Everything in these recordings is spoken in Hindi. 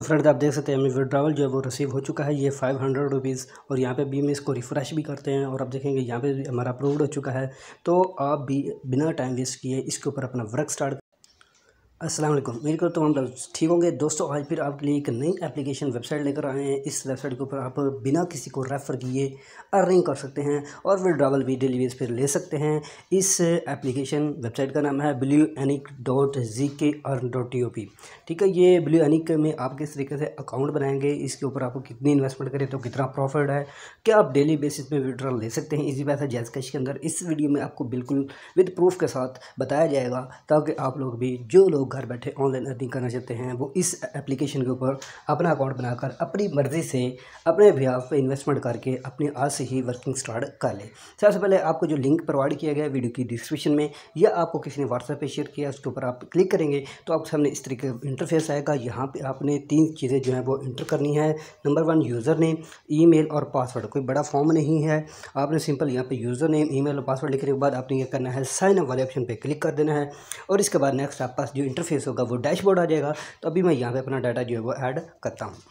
फ्रेंड्स आप देख सकते हैं हमें विड्रावल जो है वो रिसीव हो चुका है, ये 500 रुपीज़। और यहाँ पे भी हम इसको रिफ़्रेश भी करते हैं और आप देखेंगे यहाँ पे भी हमारा अप्रूव्ड हो चुका है। तो आप भी बिना टाइम वेस्ट किए इसके ऊपर अपना वर्क स्टार्ट। अस्सलाम वालेकुम, उम्मीद करता हूँ हम लोग ठीक होंगे। दोस्तों आज फिर आपके लिए एक नई एप्लीकेशन वेबसाइट लेकर आए हैं। इस वेबसाइट के ऊपर आप बिना किसी को रेफ़र किए अर्निंग कर सकते हैं और विड्रावल भी डेली बेस पर ले सकते हैं। इस एप्लीकेशन वेबसाइट का नाम है bulanic.zkearn.top। ठीक है, ये bulanic में आप किस तरीके से अकाउंट बनाएंगे, इसके ऊपर आपको कितनी इन्वेस्टमेंट करें तो कितना प्रॉफिट है, क्या आप डेली बेसिस पे विड्रॉल ले सकते हैं इजी पैसा जैज़ कैश के अंदर। इस वीडियो में आपको बिल्कुल विद प्रूफ के साथ बताया जाएगा ताकि आप लोग भी, जो लोग घर बैठे ऑनलाइन अर्निंग करना चाहते हैं, वो इस एप्लीकेशन के ऊपर अपना अकाउंट बनाकर अपनी मर्ज़ी से अपने बिहाफ पे इन्वेस्टमेंट करके अपने आज से ही वर्किंग स्टार्ट कर लें। सबसे पहले आपको जो लिंक प्रोवाइड किया गया है वीडियो की डिस्क्रिप्शन में, या आपको किसी ने व्हाट्सएप पे शेयर किया, उसके ऊपर आप क्लिक करेंगे तो आपके सामने इस तरीके का इंटरफेस आएगा। यहाँ पे आपने 3 चीज़ें जो हैं वो इंटर करनी है। नंबर 1 यूज़र नेम, ईमेल और पासवर्ड। कोई बड़ा फॉर्म नहीं है, आपने सिंपल यहाँ पे यूज़र नेम, ईमेल और पासवर्ड लिखने के बाद आपने ये करना है साइन अप वाले ऑप्शन पे क्लिक कर देना है। और इसके बाद नेक्स्ट आपके पास जो इंटरफेस होगा वो डैशबोर्ड आ जाएगा। तो अभी मैं यहाँ पे अपना डाटा जो है वो ऐड करता हूँ।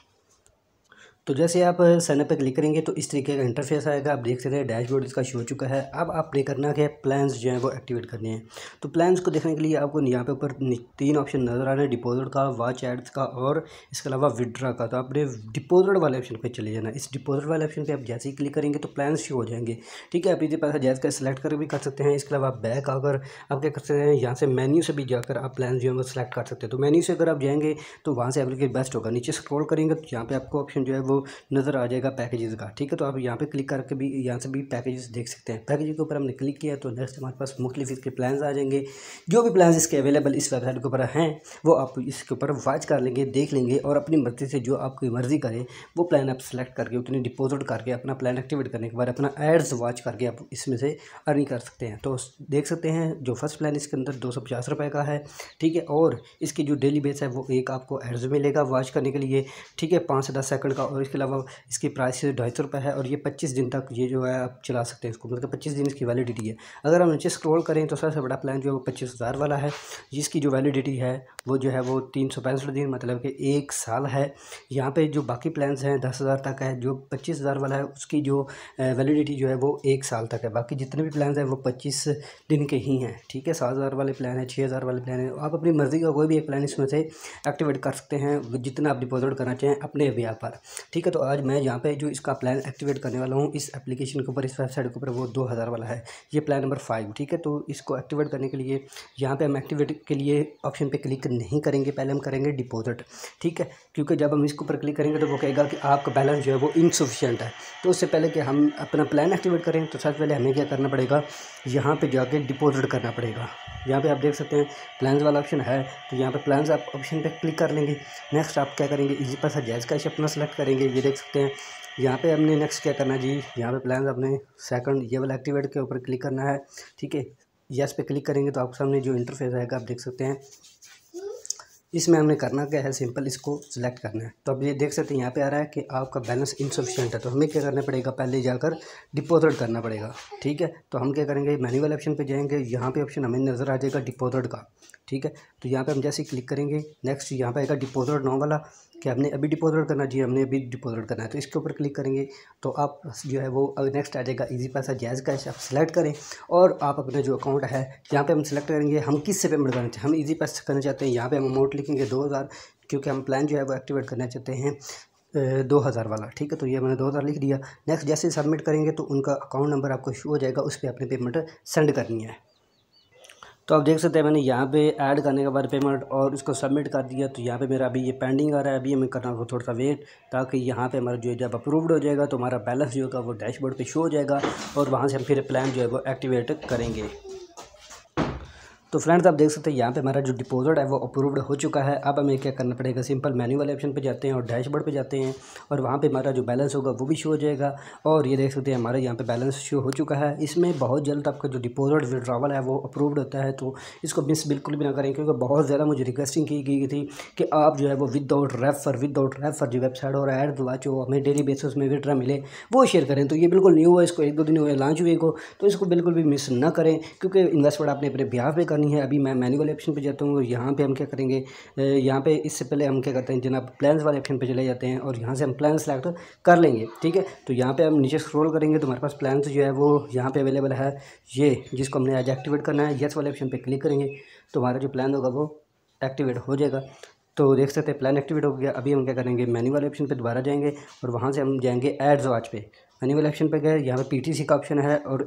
तो जैसे आप साइनअप पे क्लिक करेंगे तो इस तरीके का इंटरफेस आएगा। आप देख सकते हैं डैशबोर्ड इसका शो हो चुका है। अब आपने करना क्या है, प्लान्स जो है वो एक्टिवेट करने हैं। तो प्लान्स को देखने के लिए आपको यहाँ पे ऊपर 3 ऑप्शन नज़र आ रहे हैं, डिपॉजिट का, वॉच एड्स का और इसके अलावा विड्रा का। तो आपने डिपॉजिट वाले ऑप्शन पे चले जाना। इस डिपॉजिट वाले ऑप्शन पे आप जैसे ही क्लिक करेंगे तो प्लान्स शो हो जाएंगे। ठीक है, आप इसी पैसा जायज़ का सिलेक्ट करके भी कर सकते हैं। इसके अलावा आप बैक आकर आप क्या कर सकते हैं, यहाँ से मेन्यू से भी जाकर आप प्लान जो है वो सिलेक्ट कर सकते हैं। तो मेन्यू से अगर आप जाएंगे तो वहाँ से आपके बेस्ट होगा। नीचे स्क्रॉल करेंगे तो यहाँ पे आपको ऑप्शन जो है वो नज़र आ जाएगा पैकेजेस का। ठीक है, तो आप यहाँ पे क्लिक करके भी यहाँ से भी पैकेजेस देख सकते हैं। पैकेज के ऊपर हमने क्लिक किया तो नेक्स्ट हमारे पास मुख्तलिफ इसके प्लान्स आ जाएंगे। जो भी प्लान्स इसके अवेलेबल इस वेबसाइट के ऊपर हैं वो आप इसके ऊपर वॉच कर लेंगे, देख लेंगे और अपनी मर्ज़ी से जो आपकी मर्ज़ी करे वो प्लान आप सेलेक्ट करके उतनी डिपॉजिट करके अपना प्लान एक्टिवेट करने के बाद अपना एड्स वॉच करके आप इसमें से अर्निंग कर सकते हैं। तो देख सकते हैं जो फर्स्ट प्लान इसके अंदर 250 रुपये का है। ठीक है, और इसकी जो डेली बेस है वो एक आपको एड्स मिलेगा वॉच करने के लिए। ठीक है, 5 से 10 सेकंड का। और इसके अलावा इसकी प्राइस 250 रुपये है और ये 25 दिन तक ये जो है आप चला सकते हैं इसको, मतलब 25 दिन इसकी वैलिडिटी है। अगर हम नीचे स्क्रॉल करें तो सबसे बड़ा प्लान जो है वो 25,000 वाला है, जिसकी जो वैलिडिटी है वो जो है वो 365 दिन, मतलब कि 1 साल है। यहाँ पे जो बाकी प्लान्स हैं 10,000 तक है। जो 25,000 वाला है उसकी जो वैलिडिटी जो है वो 1 साल तक है। बाकी जितने भी प्लान्स हैं वो 25 दिन के ही हैं। ठीक है, 7,000 वाले प्लान है, 6,000 वाले प्लान है। आप अपनी मर्ज़ी का कोई भी एक प्लान इसमें से एक्टिवेट कर सकते हैं जितना आप डिपॉजिट करना चाहें अपने ब्याज पर। ठीक है, तो आज मैं यहाँ पे जो इसका प्लान एक्टिवेट करने वाला हूँ इस एप्लीकेशन के ऊपर, इस वेबसाइट के ऊपर, वो 2000 वाला है। ये प्लान नंबर 5। ठीक है, तो इसको एक्टिवेट करने के लिए यहाँ पे हम एक्टिवेट के लिए ऑप्शन पे क्लिक नहीं करेंगे, पहले हम करेंगे डिपॉजिट। ठीक है, क्योंकि जब हम इसके ऊपर क्लिक करेंगे तो वो कहेगा कि आपका बैलेंस जो है वो इनसफिशिएंट है। तो उससे पहले कि हम अपना प्लान एक्टिवेट करें तो सबसे पहले हमें क्या करना पड़ेगा, यहाँ पर जाके डिपॉजिट करना पड़ेगा। यहाँ पे आप देख सकते हैं प्लान्स वाला ऑप्शन है, तो यहाँ पे प्लान्स आप ऑप्शन पे क्लिक कर लेंगे। नेक्स्ट आप क्या करेंगे, इजी पैसा जायज़ कैश अपना सेलेक्ट करेंगे। ये देख सकते हैं यहाँ पे हमने नेक्स्ट क्या करना जी, यहाँ पे प्लान्स अपने सेकंड ये वाला एक्टिवेट के ऊपर क्लिक करना है। ठीक है, यस पे क्लिक करेंगे तो आपके सामने जो इंटरफेस आएगा आप देख सकते हैं। इसमें हमने करना क्या है, सिंपल इसको सिलेक्ट करना है। तो अब ये देख सकते हैं यहाँ पे आ रहा है कि आपका बैलेंस इनसफिशिएंट है। तो हमें क्या करना पड़ेगा, पहले जाकर डिपॉजिट करना पड़ेगा। ठीक है, तो हम क्या करेंगे, मैनुअल ऑप्शन पे जाएंगे। यहाँ पे ऑप्शन हमें नज़र आ जाएगा डिपॉजिट का। ठीक है, तो यहाँ पे हम जैसे क्लिक करेंगे नेक्स्ट यहाँ पे आएगा डिपॉजिट नाउ वाला कि हमने अभी डिपॉजिट करना जी, हमने अभी डिपॉजिट करना है। तो इसके ऊपर क्लिक करेंगे तो आप जो है वो नेक्स्ट आ जाएगा इजी पैसा जायज़ कैश। आप सेलेक्ट करें और आप अपना जो अकाउंट है यहाँ पे हम सेलेक्ट करेंगे हम किस से पेमेंट करना चाहते हैं। हम इजी पैसा करना चाहते हैं, यहाँ पे हम अमाउंट लिखेंगे 2000, क्योंकि हम प्लान जो है वो एक्टिवेट करना चाहते हैं 2000 वाला। ठीक है, तो ये मैंने 2000 लिख दिया। नेक्स्ट जैसे सबमिट करेंगे तो उनका अकाउंट नंबर आपको शो हो जाएगा, उस पर अपनी पेमेंट सेंड करनी है। तो आप देख सकते हैं मैंने यहाँ पे ऐड करने के बाद पेमेंट और उसको सबमिट कर दिया। तो यहाँ पे मेरा अभी ये पेंडिंग आ रहा है, अभी हमें करना होगा थोड़ा सा वेट, ताकि यहाँ पे हमारा जो है जब अप्रूव्ड हो जाएगा तो हमारा बैलेंस जो होगा वो डैशबोर्ड पे शो हो जाएगा और वहाँ से हम फिर प्लान जो है वो एक्टिवेट करेंगे। तो फ्रेंड्स आप देख सकते हैं यहाँ पे हमारा जो डिपॉजिट है वो अप्रूव्ड हो चुका है। अब हमें क्या करना पड़ेगा, सिंपल मेन्यू वाले ऑप्शन पे जाते हैं और डैशबोर्ड पे जाते हैं और वहाँ पे हमारा जो बैलेंस होगा वो भी शो हो जाएगा। और ये देख सकते हैं हमारे यहाँ पे बैलेंस शो हो चुका है। इसमें बहुत जल्द आपका जो डिपॉजिट विड्रॉवल है वो अप्रूव्ड होता है, तो इसको मिस बिल्कुल भी ना करें, क्योंकि बहुत ज़्यादा मुझे रिक्वेस्टिंग की गई थी कि आप जो है वो विदाउट रेफर जो वेबसाइट और ऐड जो हमें डेली बेसिस में विड्रा मिले वो शेयर करें। तो ये बिल्कुल न्यू है, इसको 1-2 दिन हुए लॉन्च हुए को, तो इसको बिल्कुल भी मिस ना करें, क्योंकि इन्वेस्टमेंट आपने अपने बिहाफ पे करनी करनी है। अभी मैं मैन्युअल ऑप्शन पे जाता हूँ और यहाँ पे हम क्या करेंगे, यहाँ पे इससे पहले हम क्या करते हैं जनाब, प्लान्स वाले ऑप्शन पे चले जाते हैं और यहाँ से हम प्लान सेलेक्ट कर लेंगे। ठीक है, तो यहाँ पे हम नीचे स्क्रॉल करेंगे तो हमारे पास प्लान्स जो है वो यहाँ पे अवेलेबल है, ये जिसको हमने आज एक्टिवेट करना है। येस वाले ऑप्शन पे क्लिक करेंगे तो हमारा जो प्लान होगा वो एक्टिवेट हो जाएगा। तो देख सकते हैं प्लान एक्टिवेट हो गया। अभी हम क्या करेंगे, मेन्यू वाले ऑप्शन पे दोबारा जाएंगे और वहाँ से हम जाएंगे एड्स वॉच पे। मेन्यू वाले ऑप्शन पे गए, यहाँ पे पीटीसी का ऑप्शन है। और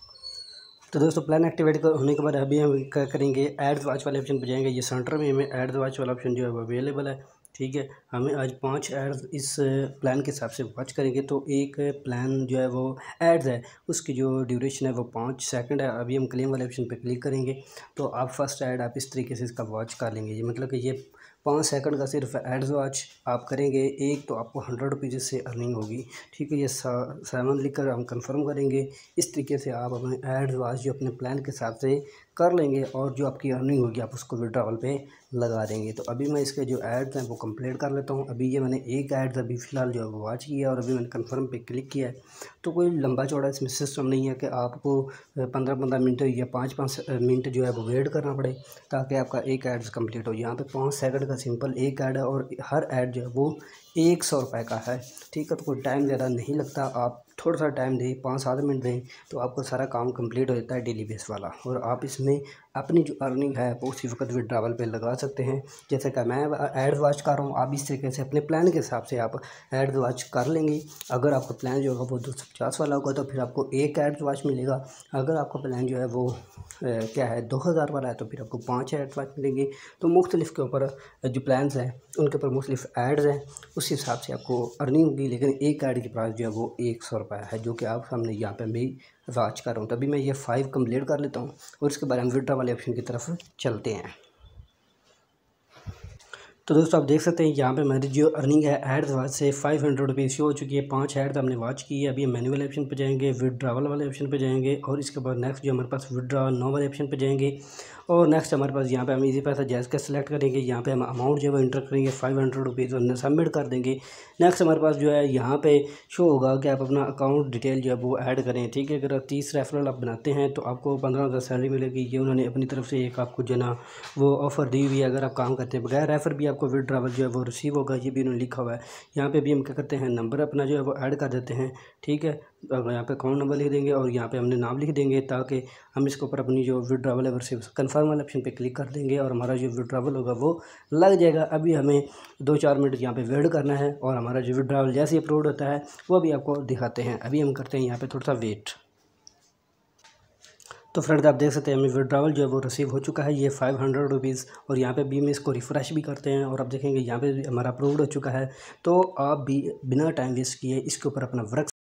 तो दोस्तों प्लान एक्टिवेट होने के बाद अभी हम क्या करेंगे, एड्स वॉच वाले ऑप्शन पे जाएंगे। ये सेंटर में हमें एड्स वॉच वाला ऑप्शन जो है वो अवेलेबल है। ठीक है, हमें आज 5 एड्स इस प्लान के हिसाब से वॉच करेंगे। तो एक प्लान जो है वो एड्स है, उसकी जो ड्यूरेशन है वो 5 सेकंड है। अभी हम क्लेम वाले ऑप्शन पे क्लिक करेंगे तो आप फर्स्ट ऐड आप इस तरीके से इसका वॉच कर लेंगे। ये मतलब कि ये 5 सेकंड का सिर्फ एड्स वॉच आप करेंगे एक, तो आपको 100 रुपीज़ से अर्निंग होगी। ठीक है, ये 7 लिखकर हम कंफर्म करेंगे। इस तरीके से आप अपने एड्स वॉच जो अपने प्लान के हिसाब से कर लेंगे और जो आपकी अर्निंग होगी आप उसको विड्रॉवल पे लगा देंगे। तो अभी मैं इसके जो एड्स हैं वो कंप्लीट कर लेता हूँ। अभी ये मैंने एक एड्स अभी फ़िलहाल जो है वो वॉच किया और अभी मैंने कंफर्म पे क्लिक किया है। तो कोई लंबा चौड़ा इसमें सिस्टम नहीं है कि आपको 15-15 मिनट या 5-5 मिनट जो है वो वेट करना पड़े ताकि आपका एक एड्स कंप्लीट हो। यहाँ पे 5 सेकंड का सिंपल एक ऐड है और हर ऐड जो है वो 100 रुपये का है। ठीक है, तो कोई टाइम ज़्यादा नहीं लगता, आप थोड़ा सा टाइम दें, 5-7 मिनट दें तो आपको सारा काम कंप्लीट हो जाता है डेली बेस वाला। और आप इसमें अपनी जो अर्निंग है वो उसी वक्त विड्रॉवल पे लगा सकते हैं। जैसे कि मैं एड्स वॉच कर रहा हूँ, आप इस तरीके से अपने प्लान के हिसाब से आप एड्स वॉच कर लेंगे। अगर आपका प्लान जो होगा वो 250 वाला होगा तो फिर आपको एक एड्स वॉच मिलेगा। अगर आपका प्लान जो है वो क्या है 2000 वाला है तो फिर आपको 5 एड्स वॉच मिलेंगे। तो मुख्तलिफ के ऊपर जो प्लान्स हैं उनके ऊपर मुख्तलिफ एड्स हैं, उस हिसाब से आपको अर्निंग होगी। लेकिन एक ऐड की प्राइस जो है वो 100 रुपये है, जो कि आप सामने यहाँ पे मैं वॉच कर रहा हूँ। तभी मैं ये 5 कंप्लीट कर लेता हूँ और इसके बाद हम विड्रॉ वाले ऑप्शन की तरफ चलते हैं। तो दोस्तों आप देख सकते हैं यहाँ पे मेरी जो अर्निंग है एड्स वॉच से 500 रुपीज़ शो हो चुकी है। 5 एड्स हमने वॉच की है। अभी मैनुअल ऑप्शन पे जाएंगे, विड्रॉवल वाले ऑप्शन पे जाएंगे और इसके बाद नेक्स्ट जो हमारे पास विड्रॉ नो वाले ऑप्शन पे जाएंगे और नेक्स्ट हमारे पास यहाँ पे हम इजी पैसा जैज़ का सिलेक्ट करेंगे। यहाँ पे हम अमाउंट जो है वो इंटर करेंगे 500 रुपीज़ और सबमिट कर देंगे। नेक्स्ट हमारे पास जो है यहाँ पे शो होगा कि आप अपना अकाउंट डिटेल जो है वो ऐड करें। ठीक है, अगर 30 रेफरल आप बनाते हैं तो आपको 15,000 सैलरी मिलेगी। ये उन्होंने अपनी तरफ से एक आपको जो ना वो ऑफ़र दी हुई है। अगर आप काम करते हैं बगैर रेफर भी आपको विड्रॉवल जो है वो रिसीव होगा, ये भी उन्होंने लिखा हुआ है। यहाँ पे भी हम क्या करते हैं, नंबर अपना जो है वो ऐड कर देते हैं। ठीक है, यहाँ पे अकाउंट नंबर लिख देंगे और यहाँ पे हमने नाम लिख देंगे ताकि हम इसके ऊपर अपनी जो विड्रॉवल है वो रिसीव कन्फर्म वाले ऑप्शन पे क्लिक कर देंगे और हमारा जो विड्रॉवल होगा वो लग जाएगा। अभी हमें 2-4 मिनट यहाँ पे वेट करना है और हमारा जो विड्रॉवल जैसे ही अप्रूव होता है वो भी आपको दिखाते हैं। अभी हम करते हैं यहाँ पे थोड़ा सा वेट। तो फ्रेंड्स आप देख सकते हैं हमें विड्रॉवल जो है वो रिसीव हो चुका है, ये 500 रुपीज़। और यहाँ पे भी हम इसको रिफ़्रेश भी करते हैं और आप देखेंगे यहाँ पे भी हमारा अप्रूव्ड हो चुका है। तो आप भी बिना टाइम वेस्ट किए इसके ऊपर अपना वर्क